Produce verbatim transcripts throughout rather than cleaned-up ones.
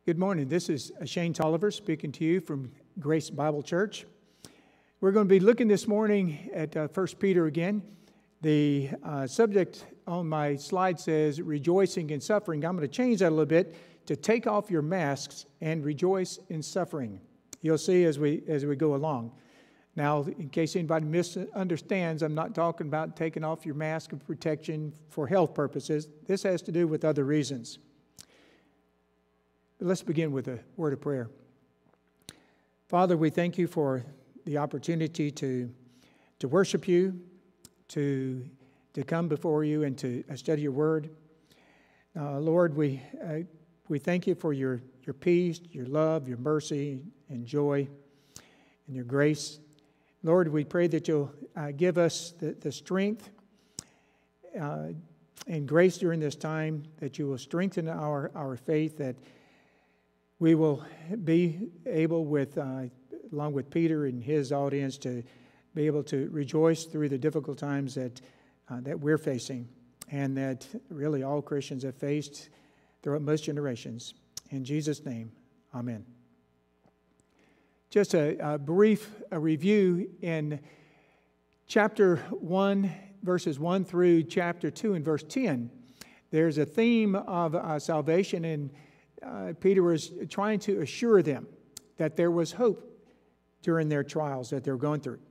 Good morning. This is Shane Tolliver speaking to you from Grace Bible Church. We're going to be looking this morning at uh, First Peter again. The uh, subject on my slide says rejoicing in suffering. I'm going to change that a little bit to take off your masks and rejoice in suffering. You'll see as we as we go along. Now, in case anybody misunderstands, I'm not talking about taking off your mask of protection for health purposes. This has to do with other reasons. Let's begin with a word of prayer. Father, we thank you for the opportunity to, to worship you, to, to come before you and to study your word. Uh, Lord, we, uh, we thank you for your, your peace, your love, your mercy, and joy, and your grace. Lord, we pray that you'll uh, give us the, the strength uh, and grace during this time, that you will strengthen our, our faith, that we will be able, with, uh, along with Peter and his audience, to be able to rejoice through the difficult times that uh, that we're facing, and that really all Christians have faced throughout most generations. In Jesus' name, amen. Just a, a brief a review in chapter one, verses one through chapter two and verse ten. There's a theme of uh, salvation, and Uh, Peter was trying to assure them that there was hope during their trials that they were going through.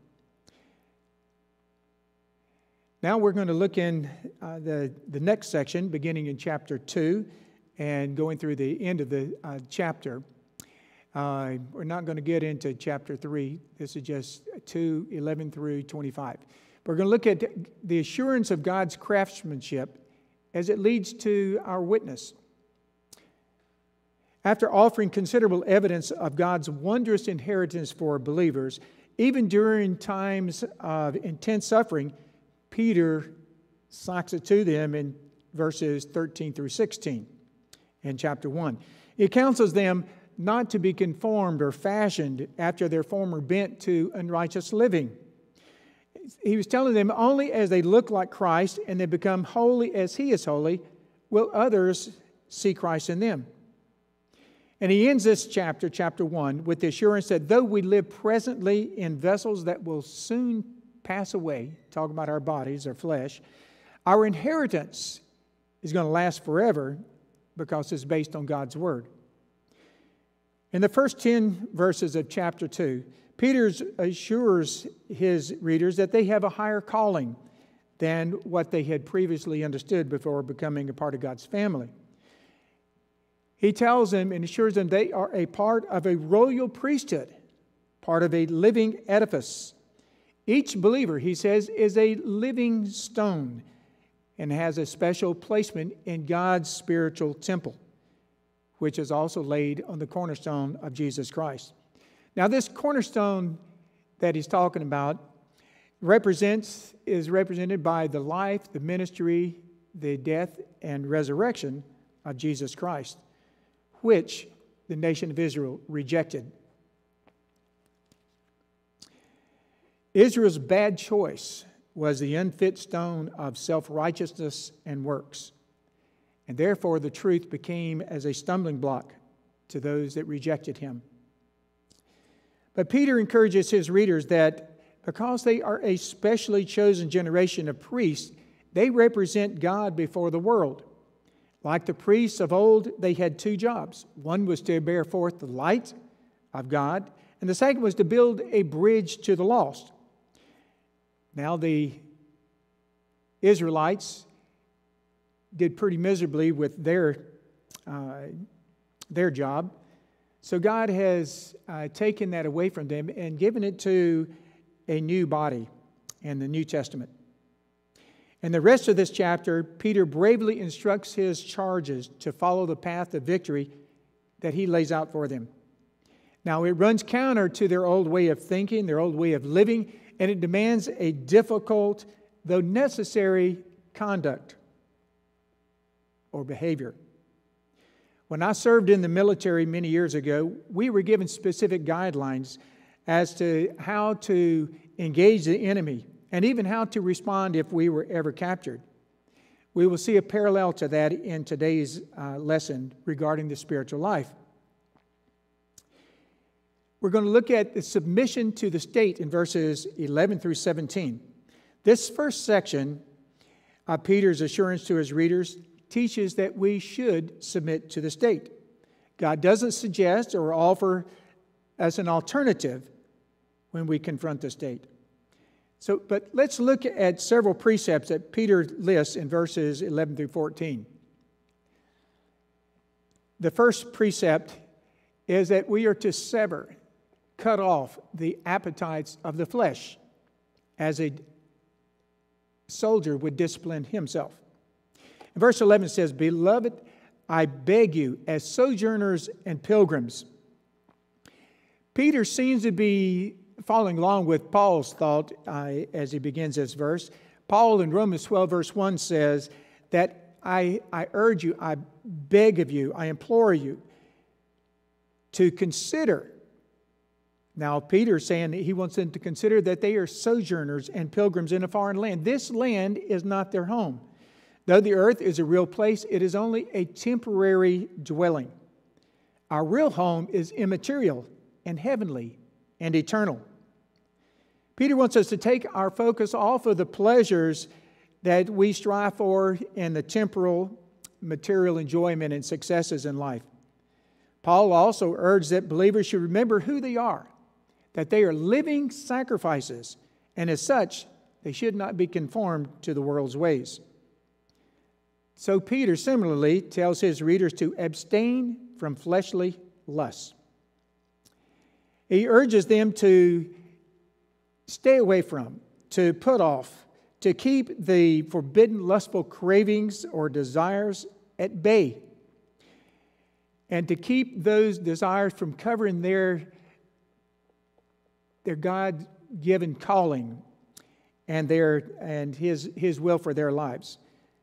Now we're going to look in uh, the, the next section, beginning in chapter two and going through the end of the uh, chapter. Uh, we're not going to get into chapter three. This is just two, eleven through twenty-five. We're going to look at the assurance of God's craftsmanship as it leads to our witness. After offering considerable evidence of God's wondrous inheritance for believers, even during times of intense suffering, Peter socks it to them in verses thirteen through sixteen in chapter one. He counsels them not to be conformed or fashioned after their former bent to unrighteous living. He was telling them only as they look like Christ and they become holy as He is holy, will others see Christ in them. And he ends this chapter, chapter one, with the assurance that though we live presently in vessels that will soon pass away, talking about our bodies, our flesh, our inheritance is going to last forever because it's based on God's Word. In the first ten verses of chapter two, Peter assures his readers that they have a higher calling than what they had previously understood before becoming a part of God's family. He tells them and assures them they are a part of a royal priesthood, part of a living edifice. Each believer, he says, is a living stone and has a special placement in God's spiritual temple, which is also laid on the cornerstone of Jesus Christ. Now, this cornerstone that he's talking about represents is represented by the life, the ministry, the death, and resurrection of Jesus Christ, which the nation of Israel rejected. Israel's bad choice was the unfit stone of self-righteousness and works, and therefore the truth became as a stumbling block to those that rejected him. But Peter encourages his readers that because they are a specially chosen generation of priests, they represent God before the world. Like the priests of old, they had two jobs. One was to bear forth the light of God, and the second was to build a bridge to the lost. Now, the Israelites did pretty miserably with their, uh, their job. So God has uh, taken that away from them and given it to a new body in the New Testament. In the rest of this chapter, Peter bravely instructs his charges to follow the path of victory that he lays out for them. Now, it runs counter to their old way of thinking, their old way of living, and it demands a difficult, though necessary, conduct or behavior. When I served in the military many years ago, we were given specific guidelines as to how to engage the enemy, and even how to respond if we were ever captured. We will see a parallel to that in today's uh, lesson regarding the spiritual life. we're going to look at the submission to the state in verses eleven through seventeen. This first section of Peter's assurance to his readers teaches that we should submit to the state. God doesn't suggest or offer as an alternative when we confront the state. So, but let's look at several precepts that Peter lists in verses eleven through fourteen. The first precept is that we are to sever, cut off the appetites of the flesh as a soldier would discipline himself. And verse eleven says, "Beloved, I beg you, as sojourners and pilgrims." Peter seems to be following along with Paul's thought uh, as he begins this verse. Paul in Romans twelve, verse one says that I, I urge you, I beg of you, I implore you to consider. Now, Peter's saying that he wants them to consider that they are sojourners and pilgrims in a foreign land. This land is not their home. Though the earth is a real place, it is only a temporary dwelling. Our real home is immaterial and heavenly and eternal. Peter wants us to take our focus off of the pleasures that we strive for in the temporal, material enjoyment and successes in life. Paul also urged that believers should remember who they are, that they are living sacrifices, and as such, they should not be conformed to the world's ways. So Peter similarly tells his readers to abstain from fleshly lusts. He urges them to stay away from, to put off, to keep the forbidden lustful cravings or desires at bay, and to keep those desires from covering their, their God-given calling and, their, and his, his will for their lives.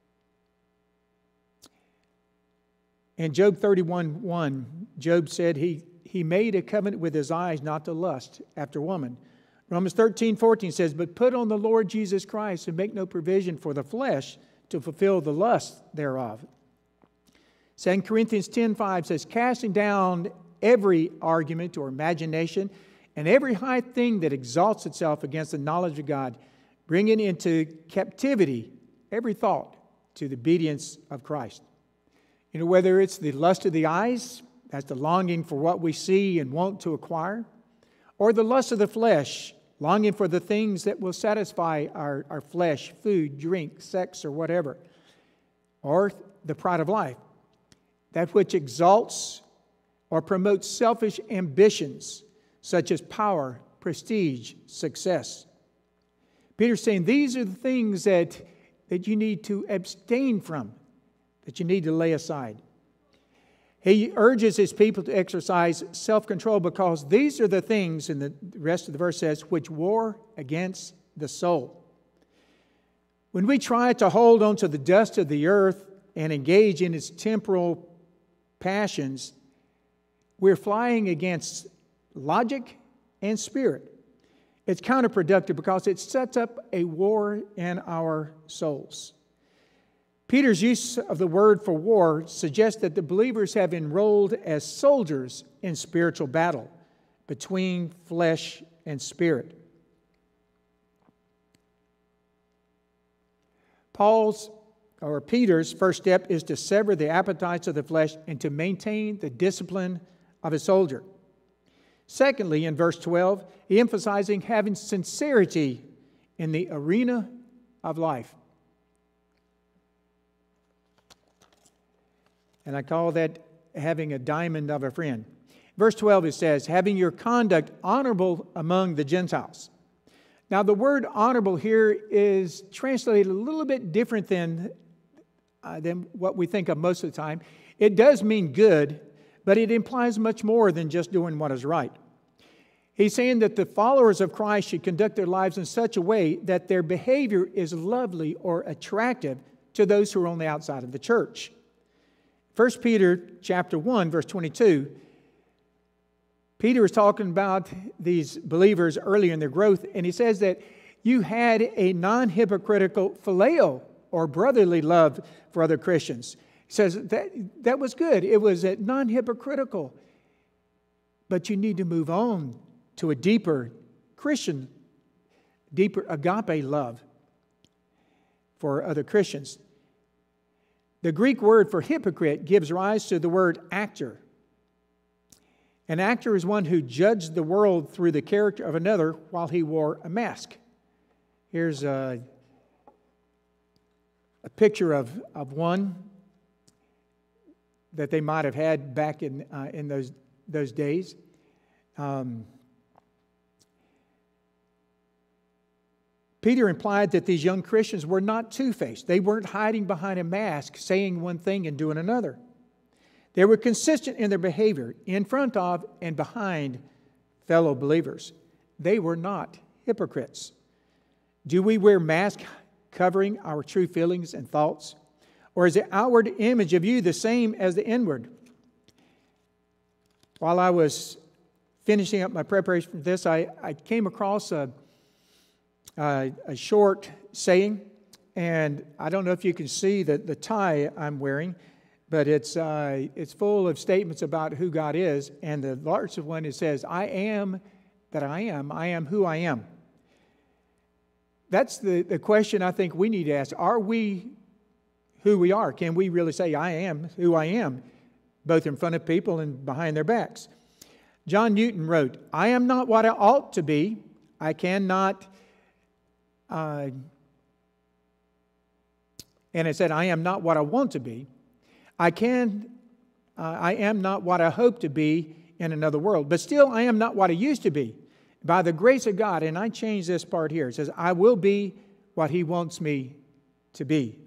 In Job thirty-one one, Job said he, he made a covenant with his eyes not to lust after woman. Romans thirteen fourteen says, "But put on the Lord Jesus Christ and make no provision for the flesh to fulfill the lust thereof." Second Corinthians ten five says, "Casting down every argument or imagination and every high thing that exalts itself against the knowledge of God, bringing into captivity every thought to the obedience of Christ." You know, whether it's the lust of the eyes, that's the longing for what we see and want to acquire, or the lust of the flesh, longing for the things that will satisfy our, our flesh, food, drink, sex, or whatever, or the pride of life, that which exalts or promotes selfish ambitions such as power, prestige, success. Peter's saying these are the things that, that you need to abstain from, that you need to lay aside. He urges his people to exercise self-control because these are the things, and the rest of the verse says, which war against the soul. When we try to hold on to the dust of the earth and engage in its temporal passions, we're flying against logic and spirit. It's counterproductive because it sets up a war in our souls. Peter's use of the word for war suggests that the believers have enrolled as soldiers in spiritual battle between flesh and spirit. Paul's or Peter's first step is to sever the appetites of the flesh and to maintain the discipline of a soldier. Secondly, in verse twelve, he emphasizing having sincerity in the arena of life. And I call that having a diamond of a friend. Verse twelve, it says, having your conduct honorable among the Gentiles. Now, the word honorable here is translated a little bit different than, uh, than what we think of most of the time. It does mean good, but it implies much more than just doing what is right. He's saying that the followers of Christ should conduct their lives in such a way that their behavior is lovely or attractive to those who are on the outside of the church. First Peter chapter one, verse twenty-two, Peter is talking about these believers earlier in their growth, and he says that you had a non-hypocritical phileo, or brotherly love for other Christians. He says that that was good. It was non-hypocritical. But you need to move on to a deeper Christian, deeper agape love for other Christians. The Greek word for hypocrite gives rise to the word actor. An actor is one who judged the world through the character of another while he wore a mask. Here's a, a picture of, of one that they might have had back in, uh, in those, those days. Um, Peter implied that these young Christians were not two-faced. They weren't hiding behind a mask, saying one thing and doing another. They were consistent in their behavior in front of and behind fellow believers. They were not hypocrites. Do we wear masks covering our true feelings and thoughts? Or is the outward image of you the same as the inward? While I was finishing up my preparation for this, I, I came across a, a, a short saying, and I don't know if you can see the, the tie I'm wearing, but it's, uh, it's full of statements about who God is, and the largest one, it says, I am that I am, I am who I am. That's the, the question I think we need to ask. Are we who we are? Can we really say, I am who I am, both in front of people and behind their backs? John Newton wrote, I am not what I ought to be. I cannot, uh, and it said, I am not what I want to be. I can, uh, I am not what I hope to be in another world. But still, I am not what I used to be. By the grace of God, and I changed this part here. It says, I will be what He wants me to be.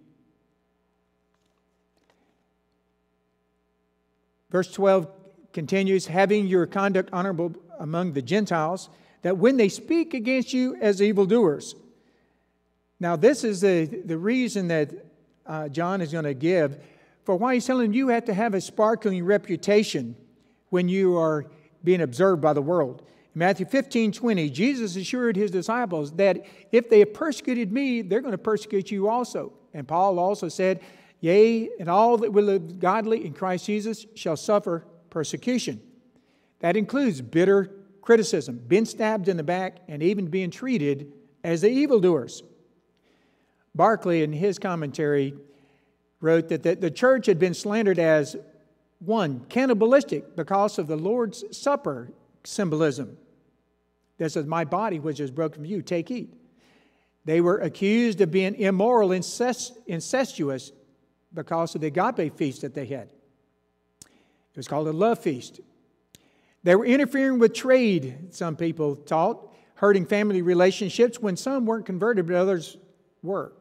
Verse twelve continues, having your conduct honorable among the Gentiles, that when they speak against you as evildoers. Now, this is the, the reason that uh, John is going to give for why he's telling you have to have a sparkling reputation when you are being observed by the world. In Matthew fifteen twenty, Jesus assured His disciples that if they have persecuted me, they're going to persecute you also. And Paul also said, yea, and all that will live godly in Christ Jesus shall suffer persecution. That includes bitter criticism, being stabbed in the back, and even being treated as the evildoers. Barclay, in his commentary, wrote that the, the church had been slandered as, one, cannibalistic because of the Lord's Supper symbolism. That says, my body which is broken for you, take, eat. They were accused of being immoral, incest, incestuous because of the agape feast that they had. It was called a love feast. They were interfering with trade, some people taught, hurting family relationships when some weren't converted but others were.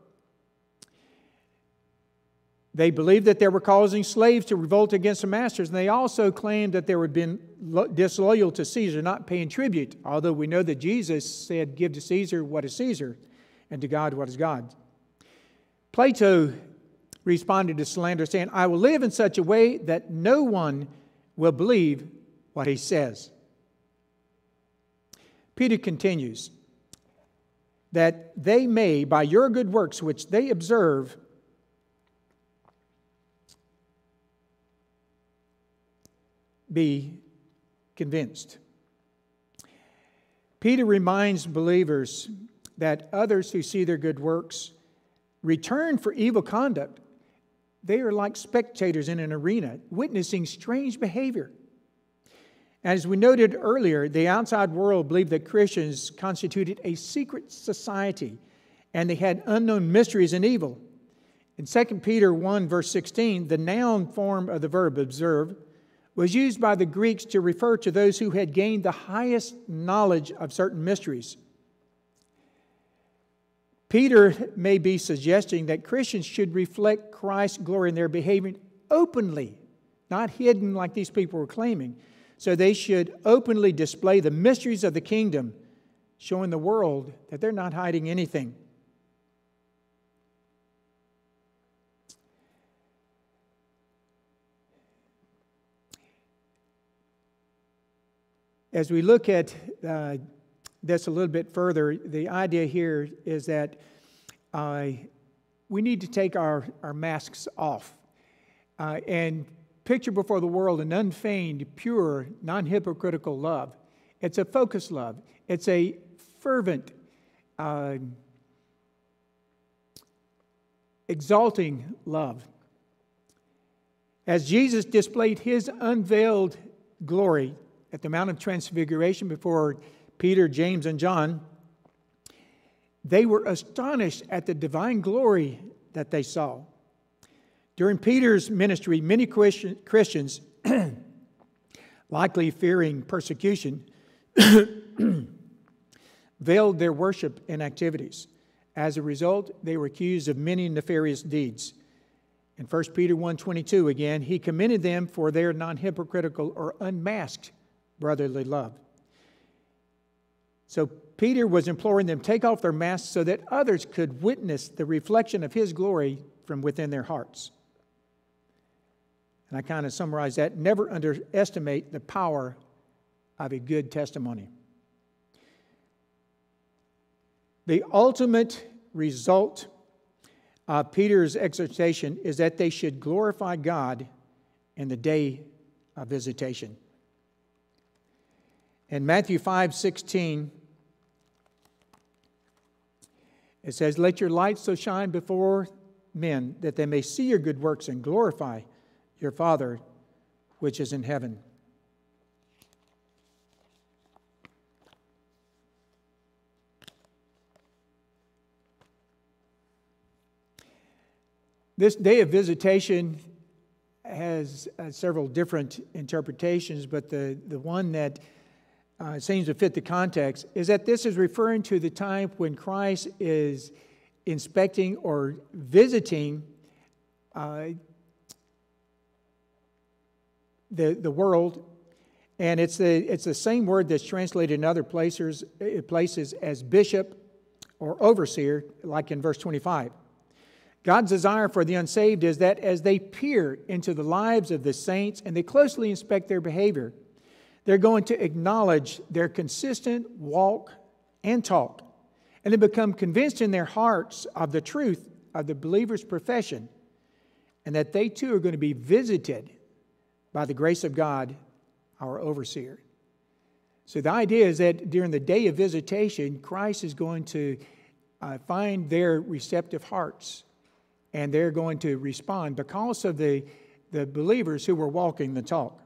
They believed that they were causing slaves to revolt against their masters, and they also claimed that they were being disloyal to Caesar, not paying tribute, although we know that Jesus said, give to Caesar what is Caesar, and to God what is God. Plato responded to slander, saying, I will live in such a way that no one will believe what he says. Peter continues, that they may, by your good works which they observe, be convinced. Peter reminds believers that others who see their good works return for evil conduct. They are like spectators in an arena, witnessing strange behavior. As we noted earlier, the outside world believed that Christians constituted a secret society and they had unknown mysteries and evil. In Second Peter one, verse sixteen, the noun form of the verb observe was used by the Greeks to refer to those who had gained the highest knowledge of certain mysteries. Peter may be suggesting that Christians should reflect Christ's glory in their behavior openly, not hidden like these people were claiming. So they should openly display the mysteries of the kingdom, showing the world that they're not hiding anything. As we look at uh, this a little bit further, the idea here is that uh, we need to take our, our masks off. Uh, and picture before the world an unfeigned, pure, non-hypocritical love. It's a focused love. It's a fervent, uh, exalting love. As Jesus displayed his unveiled glory at the Mount of Transfiguration before Peter, James, and John, they were astonished at the divine glory that they saw. During Peter's ministry, many Christians, likely fearing persecution, veiled their worship and activities. As a result, they were accused of many nefarious deeds. In First Peter one twenty-two, again, he commended them for their non-hypocritical or unmasked brotherly love. So Peter was imploring them to take off their masks so that others could witness the reflection of his glory from within their hearts. And I kind of summarize that. Never underestimate the power of a good testimony. The ultimate result of Peter's exhortation is that they should glorify God in the day of visitation. In Matthew five sixteen, it says, "Let your light so shine before men that they may see your good works and glorify your Father which is in heaven." This day of visitation has uh, several different interpretations, but the, the one that uh, seems to fit the context is that this is referring to the time when Christ is inspecting or visiting uh, the, the world. And it's the, it's the same word that's translated in other places, places as bishop or overseer, like in verse twenty-five. God's desire for the unsaved is that as they peer into the lives of the saints and they closely inspect their behavior, they're going to acknowledge their consistent walk and talk, and they become convinced in their hearts of the truth of the believer's profession, and that they too are going to be visited by the grace of God, our overseer. So the idea is that during the day of visitation, Christ is going to uh, find their receptive hearts, and they're going to respond because of the, the believers who were walking the talk.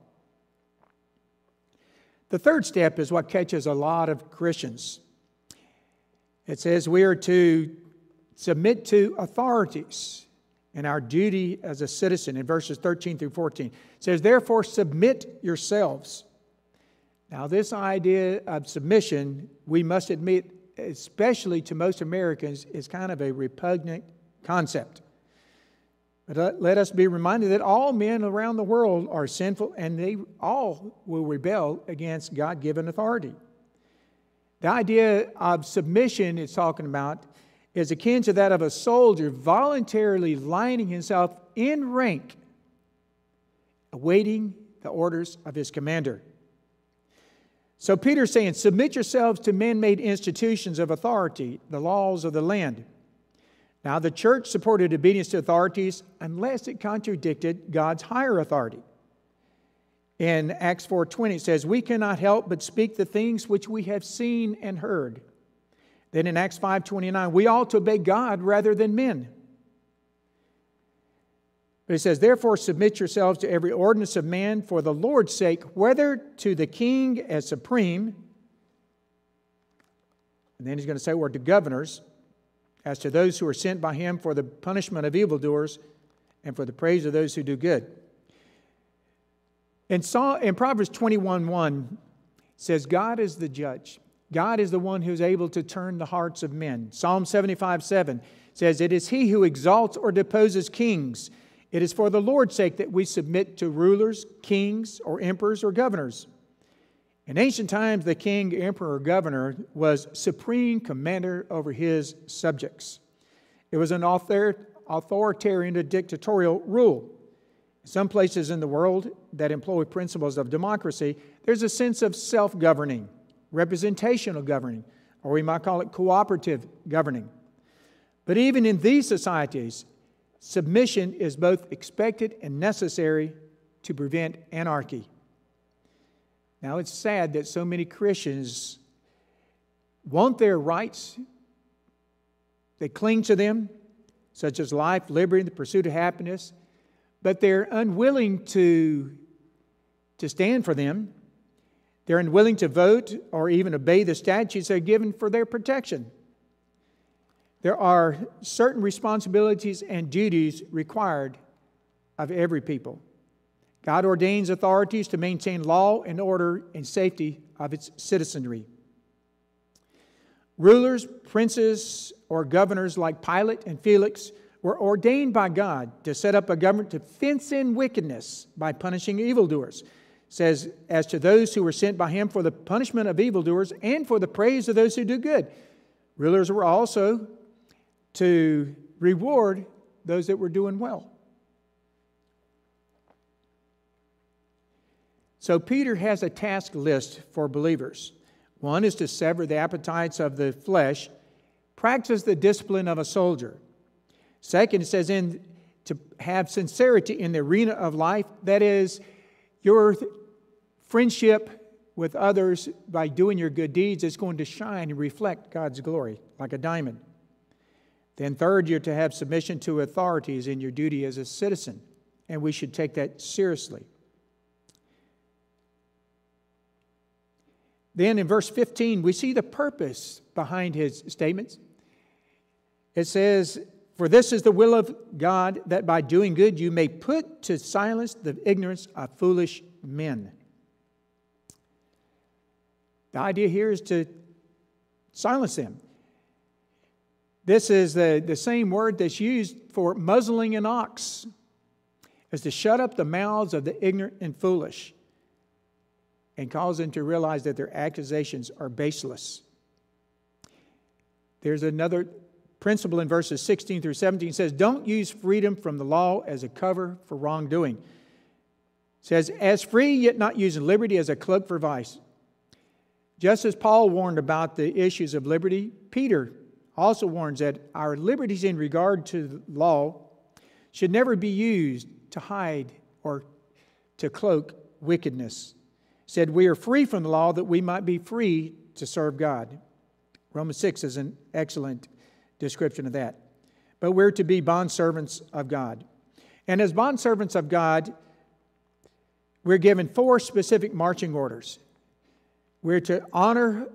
The third step is what catches a lot of Christians. It says we are to submit to authorities in our duty as a citizen in verses thirteen through fourteen. It says, "Therefore submit yourselves." Now this idea of submission, we must admit, especially to most Americans, is kind of a repugnant concept. But let us be reminded that all men around the world are sinful, and they all will rebel against God-given authority. The idea of submission it's talking about is akin to that of a soldier voluntarily lining himself in rank, awaiting the orders of his commander. So Peter's saying, submit yourselves to man-made institutions of authority, the laws of the land. Now, the church supported obedience to authorities unless it contradicted God's higher authority. In Acts four twenty, it says, "We cannot help but speak the things which we have seen and heard." Then in Acts five twenty-nine, "We ought to obey God rather than men." But it says, "Therefore submit yourselves to every ordinance of man for the Lord's sake, whether to the king as supreme," and then he's going to say, "or to governors, as to those who are sent by him for the punishment of evildoers and for the praise of those who do good." And so in Proverbs twenty-one one says, God is the judge. God is the one who's able to turn the hearts of men. Psalm seventy-five seven says, "It is he who exalts or deposes kings. It is for the Lord's sake that we submit to rulers, kings, or emperors, or governors." In ancient times, the king, emperor, or governor was supreme commander over his subjects. It was an author, authoritarian or dictatorial rule. In some places in the world that employ principles of democracy, there's a sense of self-governing, representational governing, or we might call it cooperative governing. But even in these societies, submission is both expected and necessary to prevent anarchy. Now, it's sad that so many Christians want their rights. They cling to them, such as life, liberty, and the pursuit of happiness, but they're unwilling to, to stand for them. They're unwilling to vote or even obey the statutes that are given for their protection. There are certain responsibilities and duties required of every people. God ordains authorities to maintain law and order and safety of its citizenry. Rulers, princes, or governors like Pilate and Felix were ordained by God to set up a government to fence in wickedness by punishing evildoers. It says, as to those who were sent by him for the punishment of evildoers and for the praise of those who do good. Rulers were also to reward those that were doing well. So Peter has a task list for believers. One is to sever the appetites of the flesh, practice the discipline of a soldier. Second, it says in to have sincerity in the arena of life. That is, your friendship with others by doing your good deeds is going to shine and reflect God's glory like a diamond. Then third, you're to have submission to authorities in your duty as a citizen. And we should take that seriously. Then in verse fifteen, we see the purpose behind his statements. It says, for this is the will of God, that by doing good you may put to silence the ignorance of foolish men. The idea here is to silence them. This is the, the same word that's used for muzzling an ox, is to shut up the mouths of the ignorant and foolish and cause them to realize that their accusations are baseless. There's another principle in verses sixteen through seventeen. It says, don't use freedom from the law as a cover for wrongdoing. It says, as free, yet not using liberty as a cloak for vice. Just as Paul warned about the issues of liberty, Peter also warns that our liberties in regard to the law should never be used to hide or to cloak wickedness. He said, we are free from the law that we might be free to serve God. Romans six is an excellent description of that. But we're to be bondservants of God. And as bondservants of God, we're given four specific marching orders. We're to honor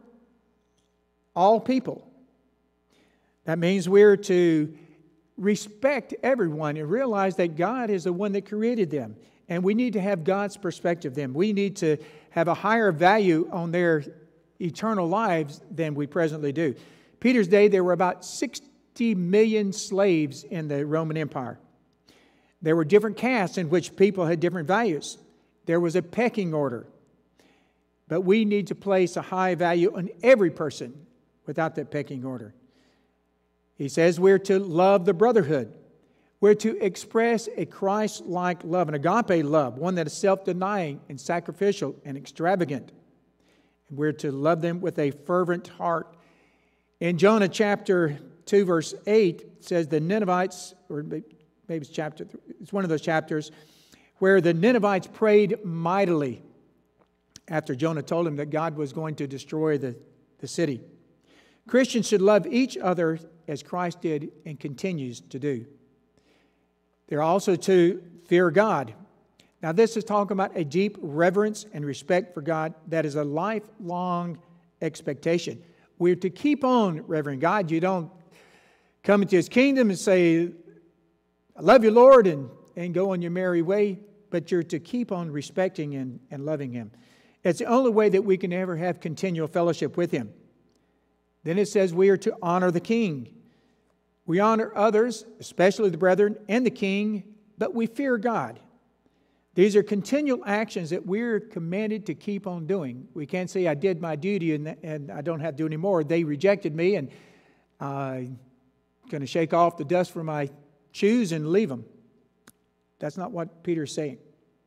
all people. That means we're to respect everyone and realize that God is the one that created them. And we need to have God's perspective of them. We need to have a higher value on their eternal lives than we presently do. Peter's day, there were about sixty million slaves in the Roman Empire. There were different castes in which people had different values. There was a pecking order. But we need to place a high value on every person without that pecking order. He says we're to love the brotherhood. We're to express a Christ-like love, an agape love, one that is self-denying and sacrificial and extravagant. And we're to love them with a fervent heart. In Jonah chapter two, verse eight, it says the Ninevites, or maybe it's chapter, it's one of those chapters, where the Ninevites prayed mightily after Jonah told them that God was going to destroy the, the city. Christians should love each other as Christ did and continues to do. They're also to fear God. Now, this is talking about a deep reverence and respect for God that is a lifelong expectation. We're to keep on revering God. You don't come into His kingdom and say, I love you, Lord, and, and go on your merry way, but you're to keep on respecting and, and loving Him. It's the only way that we can ever have continual fellowship with Him. Then it says we are to honor the King. We honor others, especially the brethren and the King, but we fear God. These are continual actions that we're commanded to keep on doing. We can't say I did my duty and, and I don't have to do any more. They rejected me and I'm going to shake off the dust from my shoes and leave them. That's not what Peter's saying.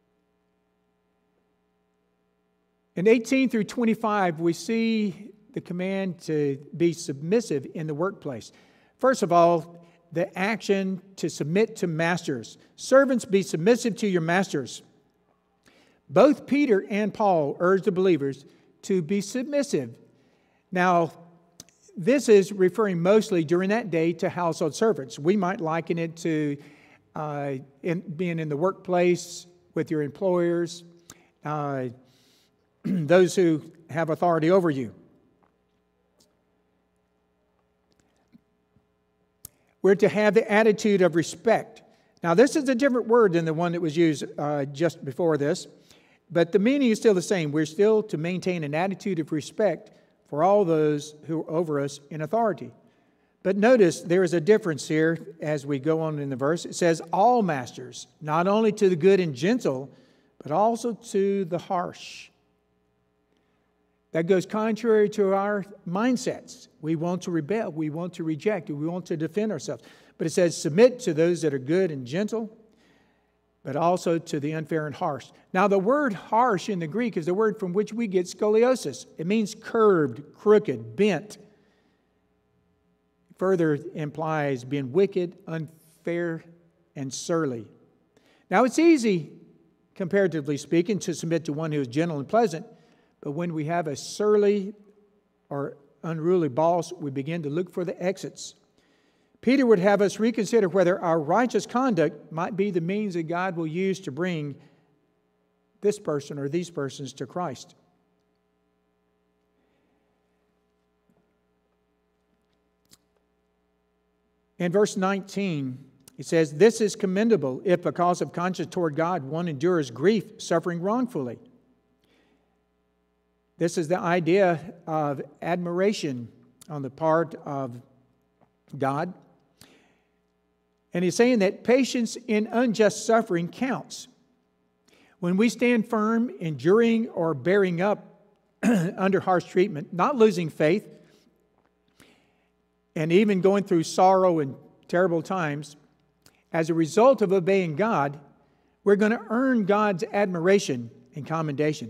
In eighteen through twenty-five, we see the command to be submissive in the workplace. First of all, the action to submit to masters. Servants, be submissive to your masters. Both Peter and Paul urged the believers to be submissive. Now, this is referring mostly during that day to household servants. We might liken it to uh, in, being in the workplace with your employers, uh, those who have authority over you. We're to have the attitude of respect. Now, this is a different word than the one that was used uh, just before this, but the meaning is still the same. We're still to maintain an attitude of respect for all those who are over us in authority. But notice there is a difference here as we go on in the verse. It says, all masters, not only to the good and gentle, but also to the harsh. That goes contrary to our mindsets. We want to rebel. We want to reject. We want to defend ourselves. But it says, submit to those that are good and gentle, but also to the unfair and harsh. Now, the word harsh in the Greek is the word from which we get scoliosis. It means curved, crooked, bent. Further implies being wicked, unfair, and surly. Now, it's easy, comparatively speaking, to submit to one who is gentle and pleasant, but when we have a surly or unruly boss, we begin to look for the exits. Peter would have us reconsider whether our righteous conduct might be the means that God will use to bring this person or these persons to Christ. In verse nineteen, it says, this is commendable if because of conscience toward God one endures grief, suffering wrongfully. This is the idea of admiration on the part of God. And he's saying that patience in unjust suffering counts. When we stand firm, enduring or bearing up under harsh treatment, not losing faith, and even going through sorrow and terrible times, as a result of obeying God, we're going to earn God's admiration and commendation.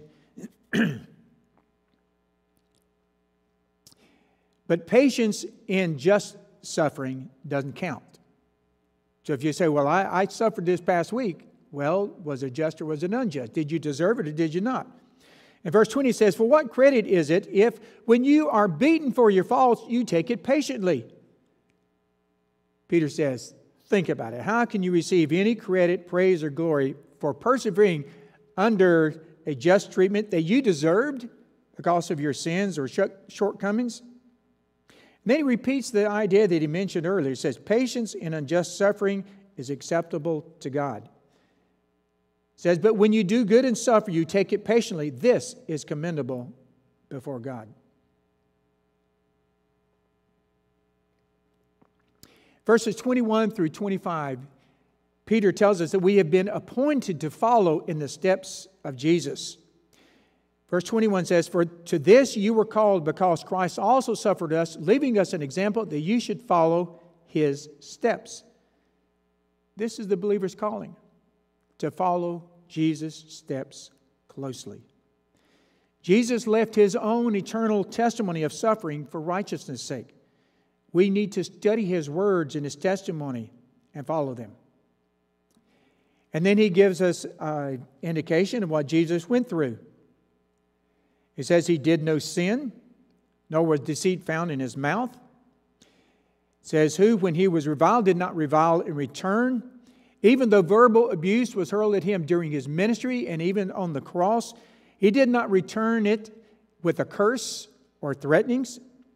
But patience in just suffering doesn't count. So if you say, well, I, I suffered this past week, well, was it just or was it unjust? Did you deserve it or did you not? And verse twenty says, for what credit is it if when you are beaten for your faults, you take it patiently? Peter says, think about it. How can you receive any credit, praise, or glory for persevering under a just treatment that you deserved because of your sins or shortcomings? And then he repeats the idea that he mentioned earlier. He says, patience in unjust suffering is acceptable to God. He says, but when you do good and suffer, you take it patiently. This is commendable before God. Verses twenty-one through twenty-five, Peter tells us that we have been appointed to follow in the steps of Jesus. Verse twenty-one says, for to this you were called because Christ also suffered us, leaving us an example that you should follow his steps. This is the believer's calling, to follow Jesus' steps closely. Jesus left his own eternal testimony of suffering for righteousness' sake. We need to study his words and his testimony and follow them. And then he gives us an indication of what Jesus went through. He says he did no sin, nor was deceit found in his mouth. It says, who, when he was reviled, did not revile in return. Even though verbal abuse was hurled at him during his ministry and even on the cross, he did not return it with a curse or threatenings.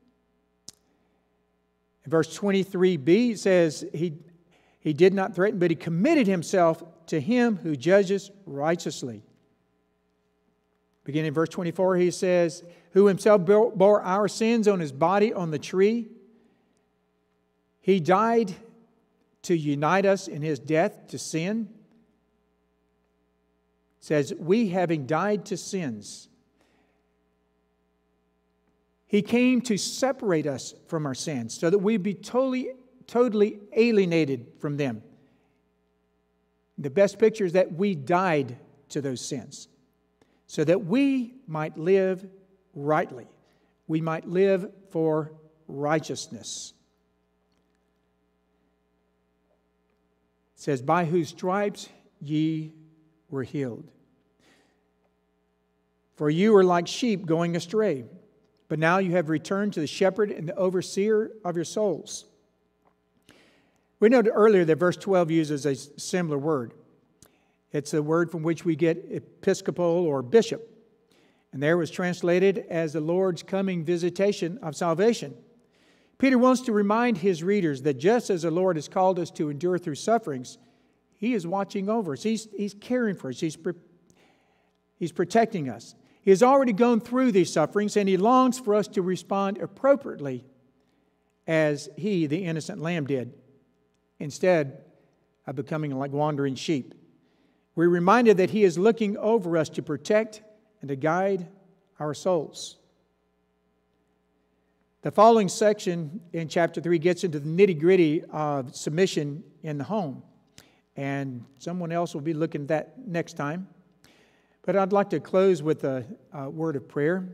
In verse twenty-three b, it says he, he did not threaten, but he committed himself to him who judges righteously. Beginning in verse twenty-four, he says, who himself bore our sins on his body on the tree. He died to unite us in his death to sin. It says, we having died to sins. He came to separate us from our sins so that we'd be totally, totally alienated from them. The best picture is that we died to those sins so that we might live rightly. We might live for righteousness. It says, by whose stripes ye were healed. For you were like sheep going astray, but now you have returned to the shepherd and the overseer of your souls. We noted earlier that verse twelve uses a similar word. It's a word from which we get episcopal or bishop. And there was translated as the Lord's coming visitation of salvation. Peter wants to remind his readers that just as the Lord has called us to endure through sufferings, He is watching over us. He's, he's caring for us. He's, he's protecting us. He has already gone through these sufferings, and He longs for us to respond appropriately as He, the innocent lamb, did, instead of becoming like wandering sheep. We're reminded that He is looking over us to protect and to guide our souls. The following section in chapter three gets into the nitty-gritty of submission in the home. And someone else will be looking at that next time. But I'd like to close with a, a word of prayer.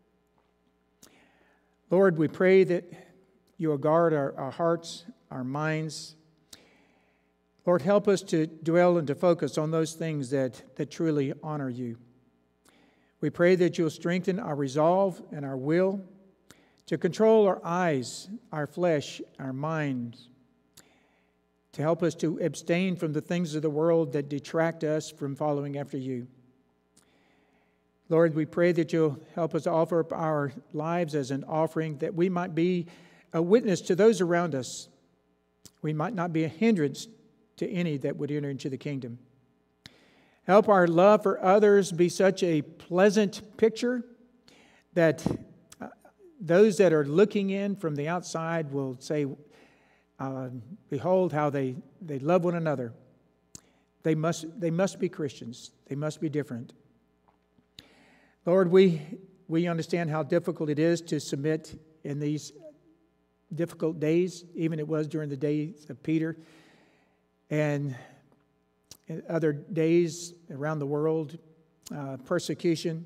Lord, we pray that You will guard our, our hearts, our minds. Lord, help us to dwell and to focus on those things that, that truly honor You. We pray that You'll strengthen our resolve and our will to control our eyes, our flesh, our minds, to help us to abstain from the things of the world that detract us from following after You. Lord, we pray that You'll help us to offer up our lives as an offering, that we might be a witness to those around us. We might not be a hindrance to any that would enter into the kingdom. Help our love for others be such a pleasant picture that those that are looking in from the outside will say, uh, behold how they, they love one another. They must, they must be Christians. They must be different. Lord, we, we understand how difficult it is to submit in these difficult days, even it was during the days of Peter and other days around the world, uh, persecution.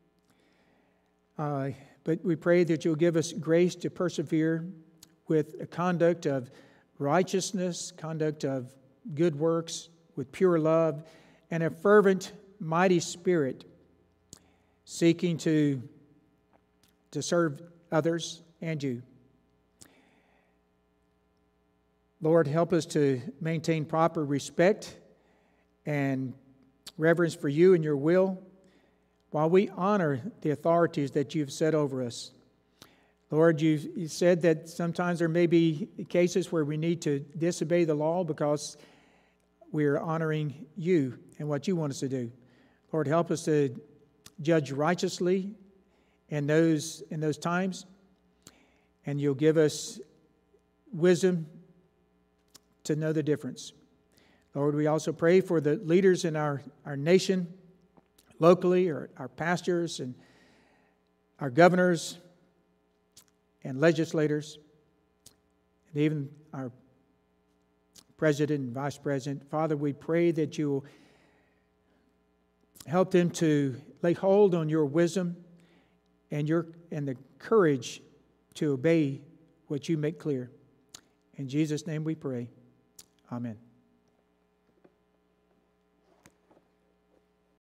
Uh, but we pray that You'll give us grace to persevere with a conduct of righteousness, conduct of good works, with pure love, and a fervent, mighty spirit, seeking to, to serve others and You. Lord, help us to maintain proper respect and reverence for You and Your will, while we honor the authorities that You've set over us. Lord, you've, you said that sometimes there may be cases where we need to disobey the law because we're honoring You and what You want us to do. Lord, help us to judge righteously in those, in those times, and You'll give us wisdom to know the difference. Lord, we also pray for the leaders in our, our nation, locally, or our pastors and our governors and legislators, and even our president and vice president. Father, we pray that You will help them to lay hold on Your wisdom and your and the courage to obey what You make clear. In Jesus' name we pray. Amen.